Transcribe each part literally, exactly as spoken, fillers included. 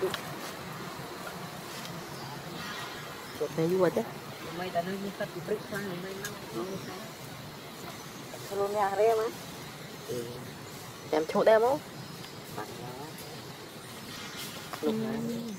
này như vậy chứ mày đã nói như cách trích sang rồi mày nó nó luôn nhà em á em chỗ đem không lúc này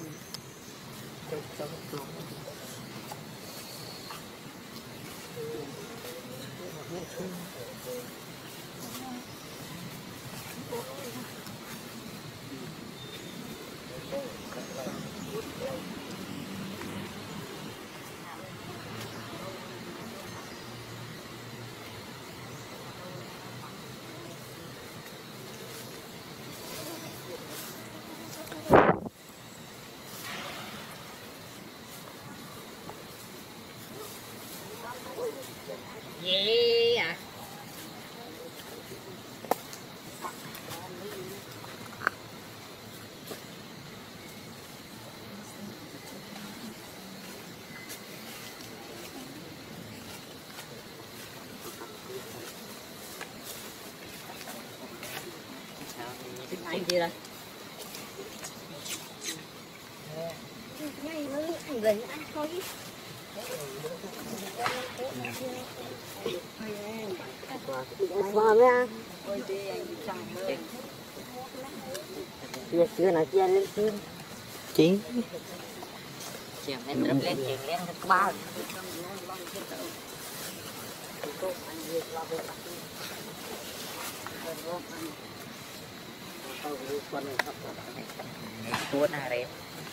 yeah anh gì đây ngay nó anh về ăn thôi vào với ăn chưa nào chưa lên chim chín chiều lên lên lên chiều lên thứ ba cuốn à đấy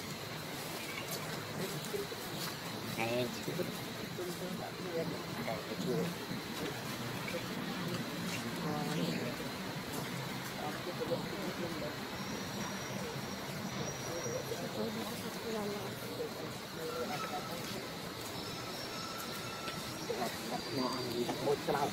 này chút đây cái chuột một cái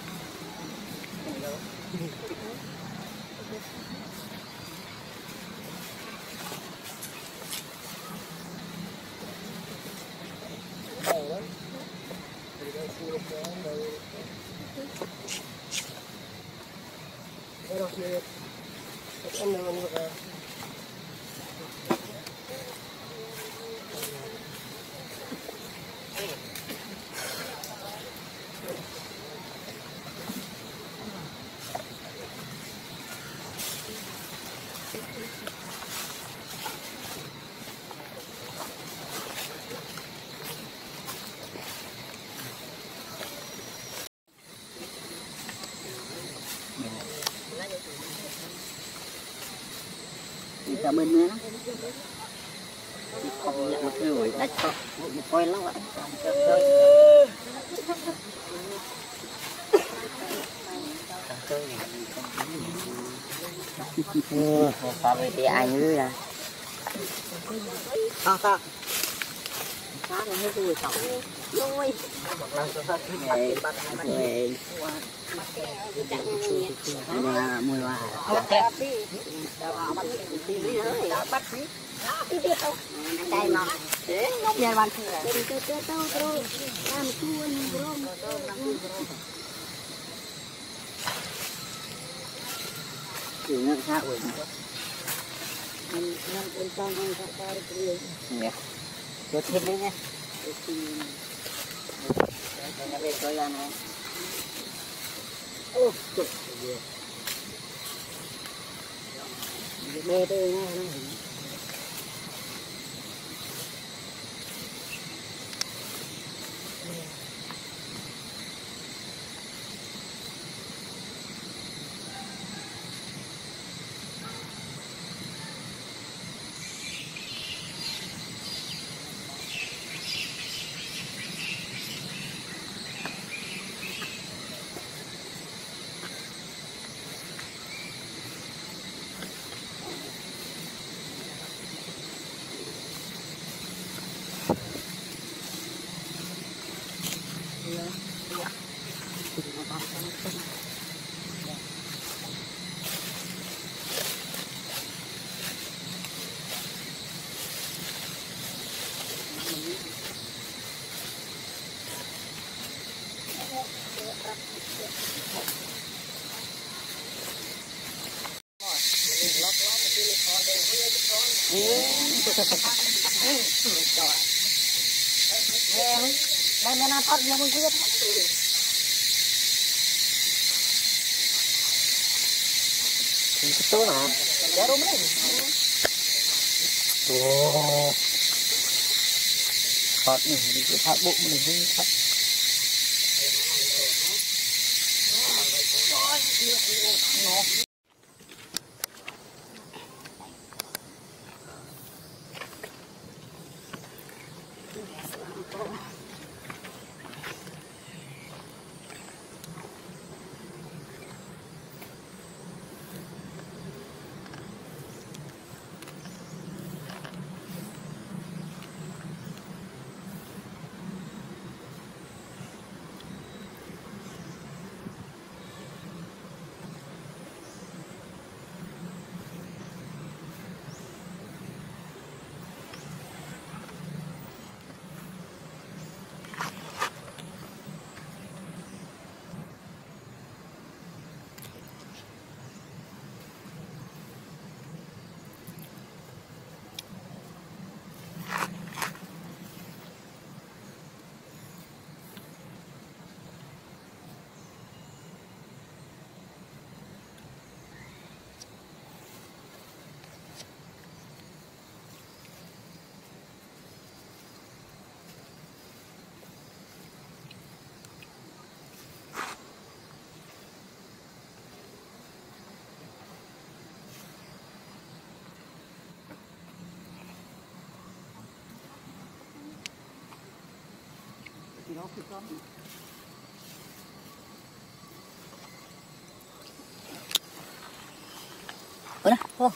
cả bên nữa không nhận một người đánh cho một coi lắm ạ sao vậy thì anh nữa là sao sao sao này hết rồi tổng rồi là mùi hoa bắt đi đi không đây mà để nhà bạn đi tới tới đâu rồi làm chua rồi thì nó khác rồi anh anh con con anh sao sao được nè cho thêm đấy nhé nó về coi ra này ô trời bê bê nha đây mẹ nó thoát nhiều không biết. Itu nah, jarum ni. Oh, hot ni, itu hot buk ni, hot. Ủa nè, ô.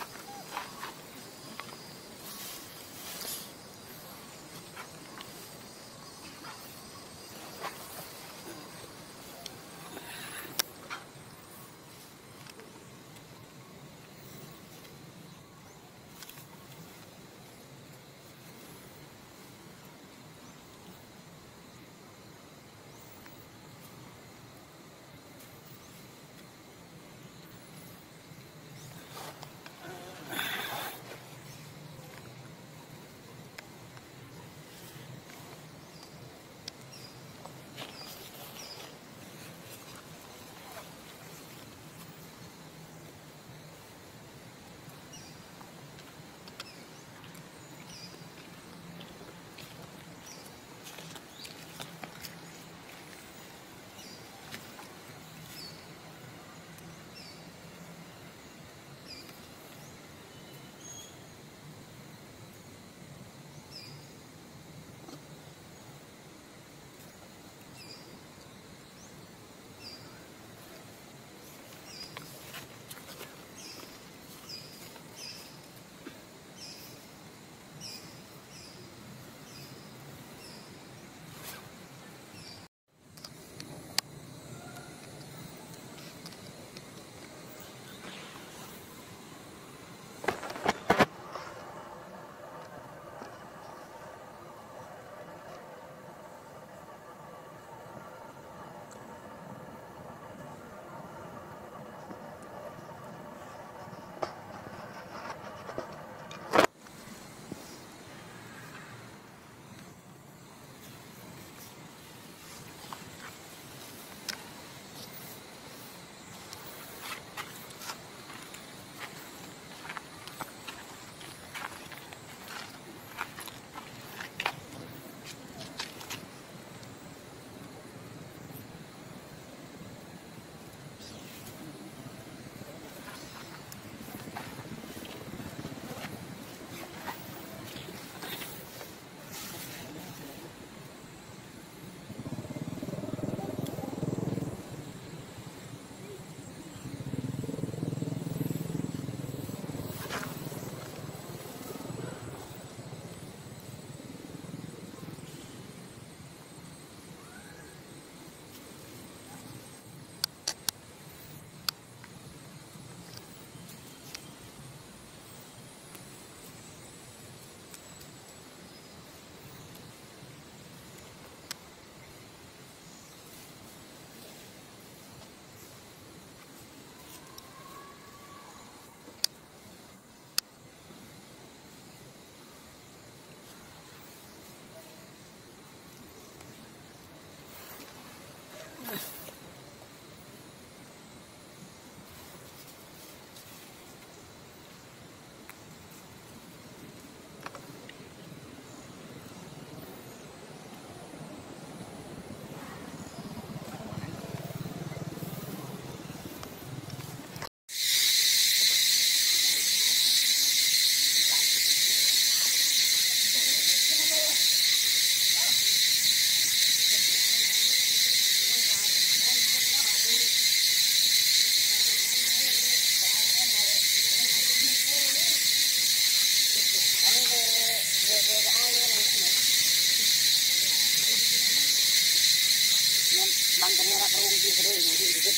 bằng cái này là không đi cái này đi cái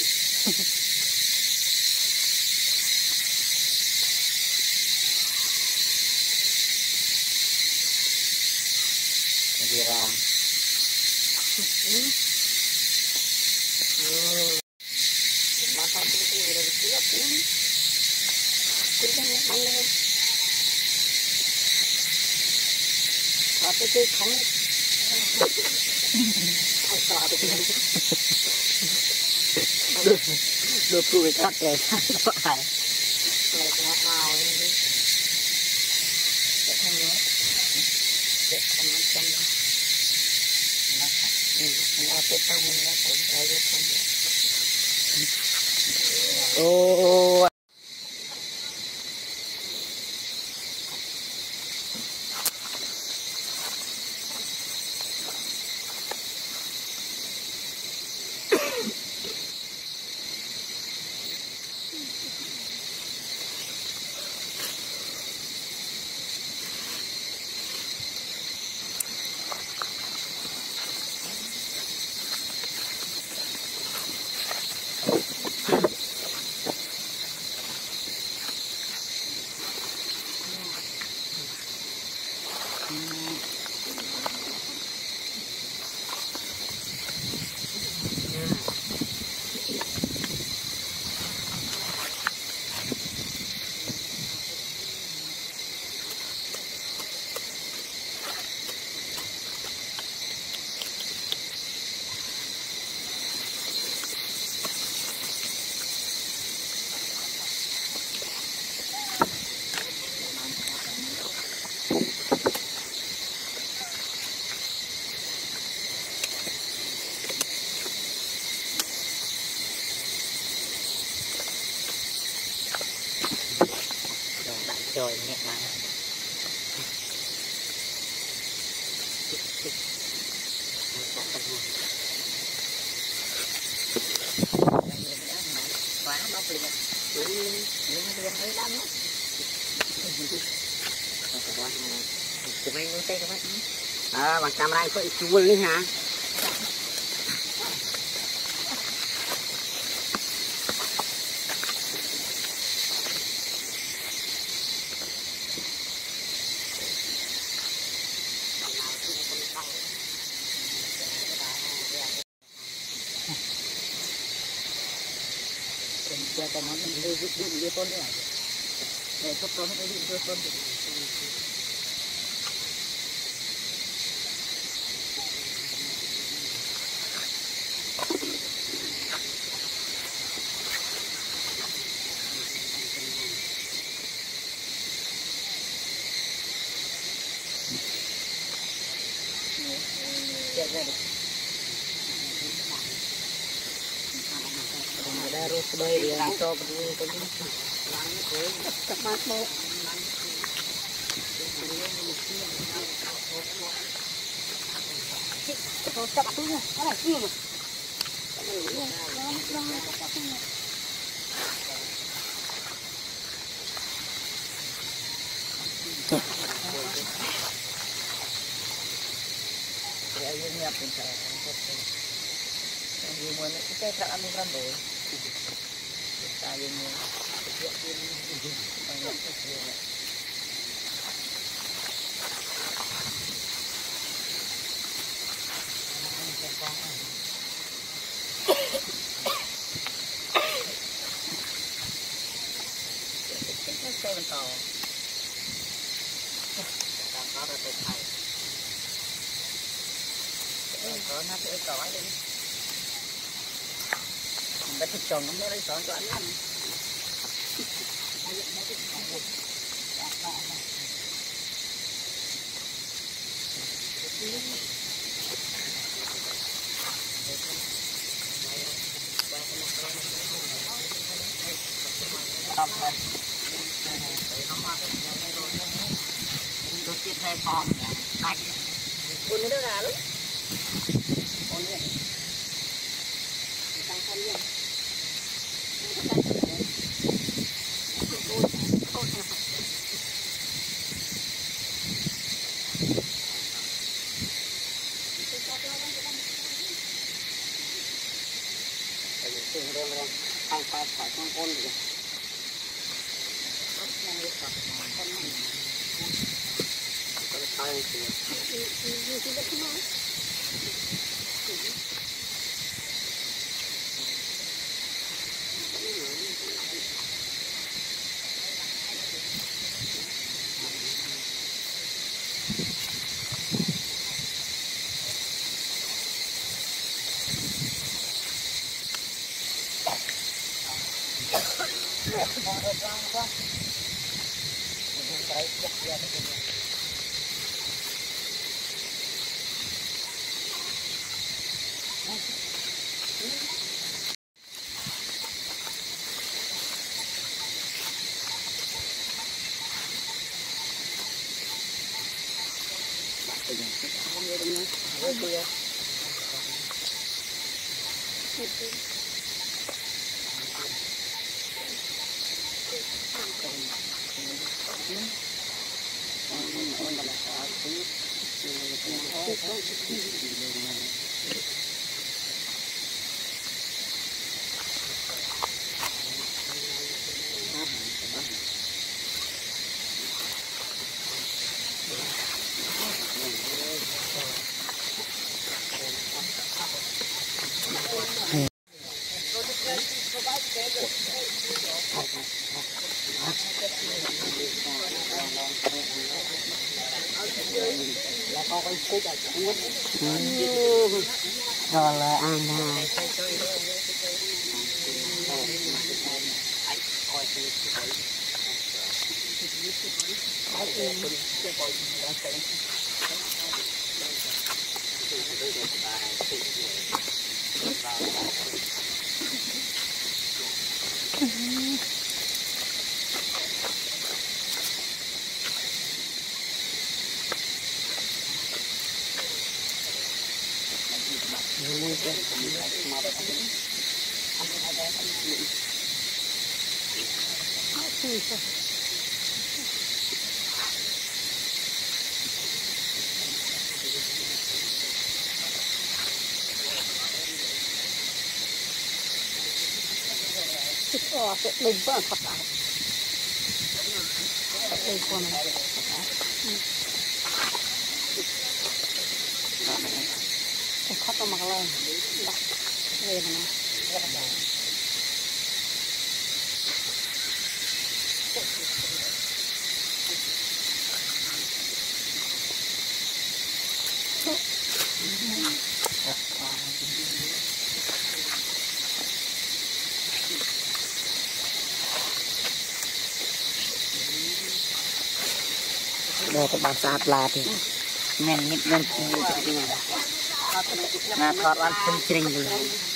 gì ra masak itu udah siap ini kita makan tapi cái không được được cười cắt kẹt phải lại nó màu đi để không nữa để không nó chân nó nó cái tao mình nó cũng phải được không ô rồi nhẹ nhàng quá bóc liền nhưng mà thấy lắm chụp anh muốn tay các bạn à bằng camera có chua lên hả cho cái nó đi đi đi đi con nữa để cho con nó đi đi con harus baik yang coba begini begini cepat mau cepat tuh mana sih ya ini apa cara yang dimana kita tak ambil rambut kita ini setiap ini banyak sekali kita saya tahu kita ada terkait có nó sẽ tỏi đi mình đã thích trồng nó lấy tỏi cho anh ăn tôi tiếp theo con này con nó ra luôn con này tăng thân lên Rồi là ăn ha. Oh, sẽ đừng có thật lại. Đây con này. Cái khóc nó mặc lên. Đặt về này. Đây cái bằng sạt là thì men nhịp men là thoát ăn chân trình rồi.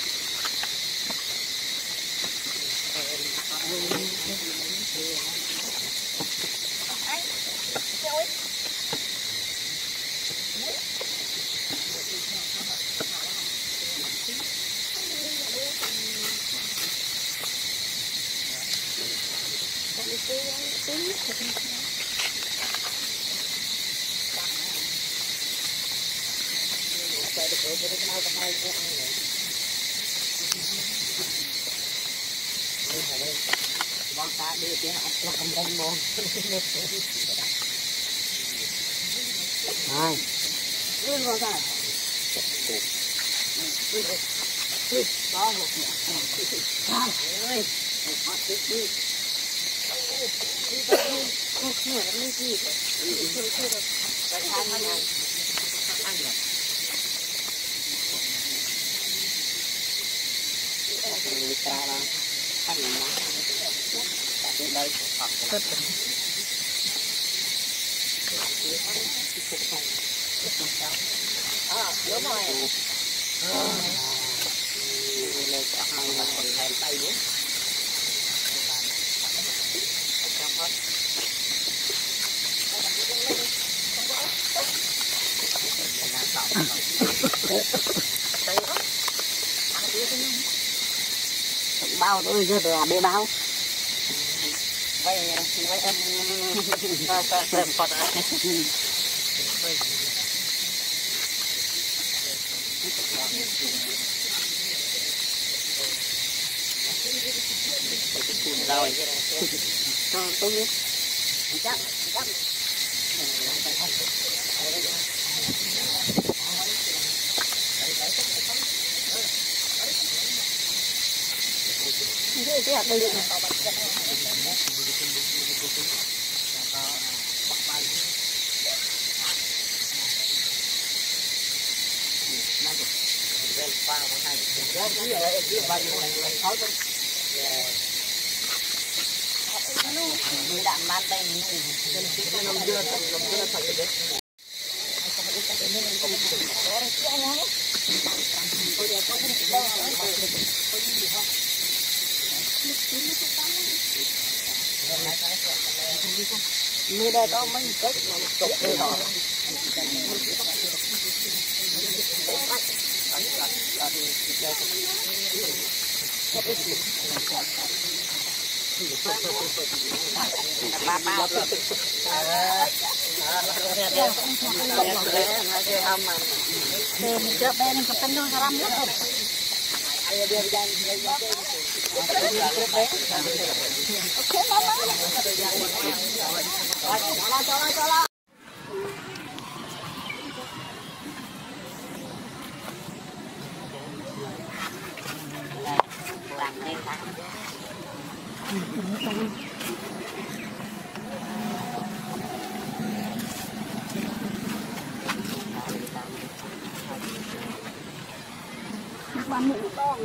Bóng ta đưa tiếng học là không đánh môn. Hai. Lên vào ra. Đó một nhẹ. Hai. Ơi. Họ tiếp đi. Không hiểu là cái gì. Không chưa được. Cái ăn ăn ăn. Ăn được. Người ta là ăn nó. Đây đây học rất là à đúng rồi lên cả hai là còn lên tay nữa bao tôi chưa được bê bao vậy vậy em ta ta làm phật à rồi cho tôi biết chắc chắc chứ hạt đây. Mình đã mang đây mình mưa đây có mấy cái chục cái đó. Ba ba trước đây mình chụp nó haram lắm. Ok mama. Cho cho cho. Làm lên ta. Ba mươi con.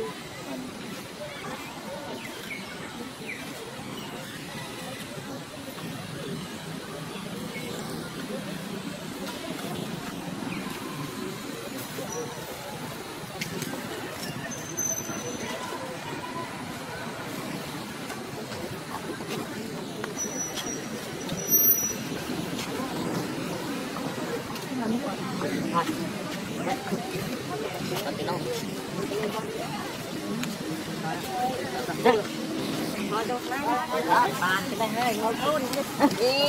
Bạn cái này hơi ngồi thôn đi.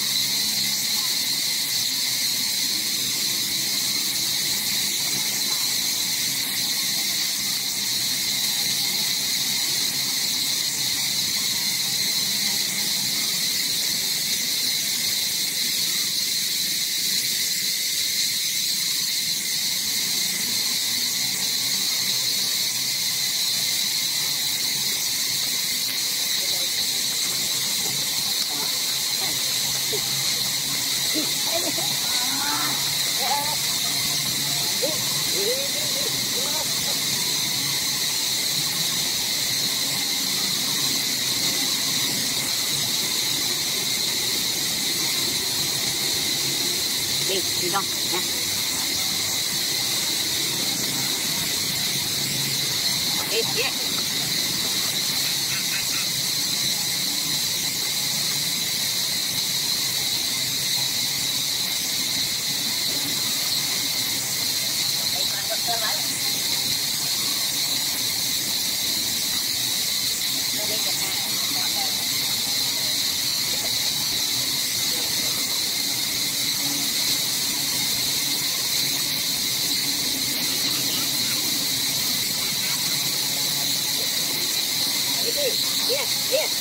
Đi, đi đâu nha. Đi, đi. Yeah, yeah.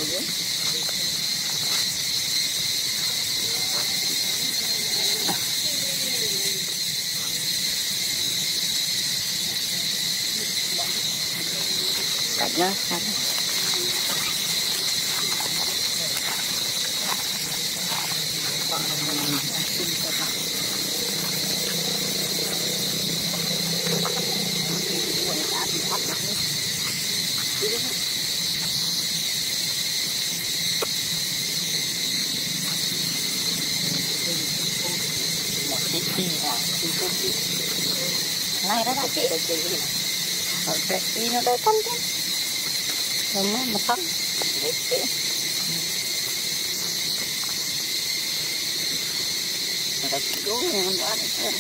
Cắt nhá, cắt. Này đó chị, ở đây nó đây con chứ, không mà thấp, nó đủ này nó đã được.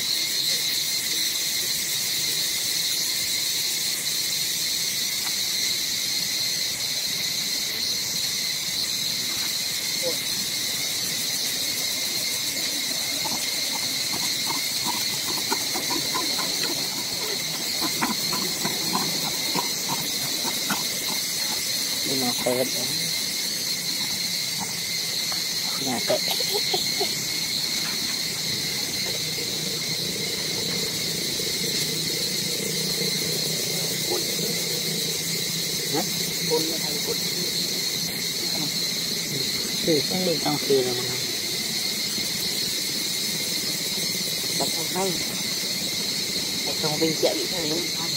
Nhà tết, nhà tết, hả? Côn như thay côn, thì không được trong kia rồi mà, đặt trong tay, đặt trong viên chợ bị thay đúng không?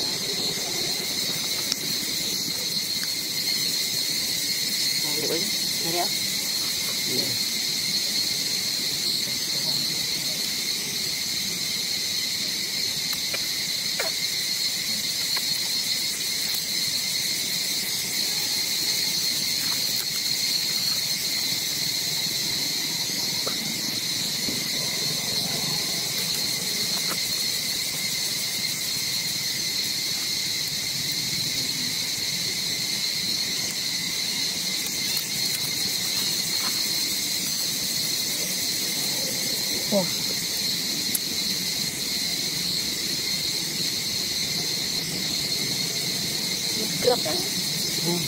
Lưỡi, nghe đấy không? Yeah. Wow. Kerap kan? Hmm.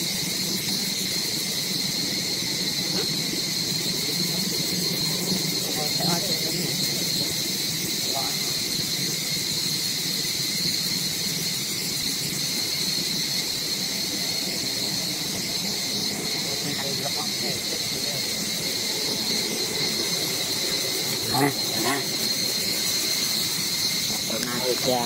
Nah, nah, menarik ya.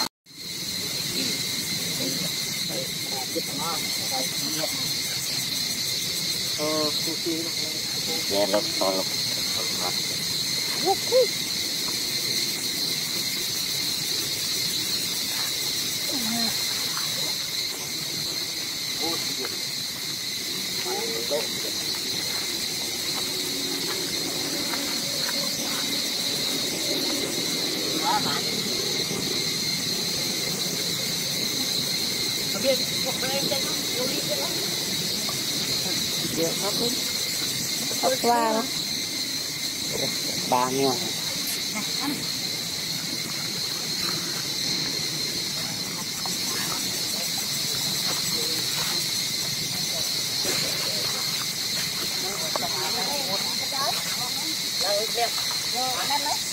Oh, putih. Ya, lok, lok. Dia kok berani kan? Juli kan? Dia apa? Apa lah? Banyak. Lalu lihat, mana nih?